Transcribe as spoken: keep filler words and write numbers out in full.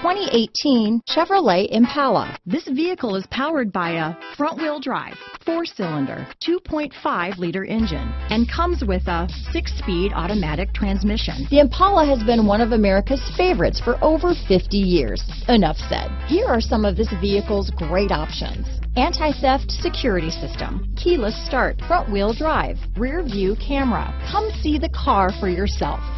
twenty eighteen Chevrolet Impala. This vehicle is powered by a front-wheel drive, four-cylinder, two point five liter engine, and comes with a six-speed automatic transmission. The Impala has been one of America's favorites for over fifty years. Enough said. Here are some of this vehicle's great options: anti-theft security system, keyless start, front-wheel drive, rear view camera. Come see the car for yourself.